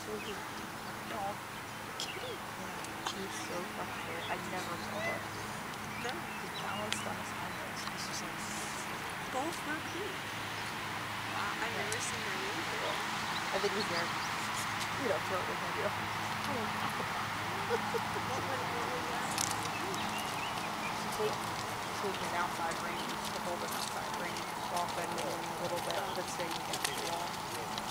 Dog. Kitty. She's so fucking weird. I never saw her. No. He's balanced on his hind legs. He's just like... Both were cute. Wow, I've never seen her either. I think he's there. You know, flirt with him. What was that? Take an outside range, to hold an outside range, soften a little bit, but staying against the wall.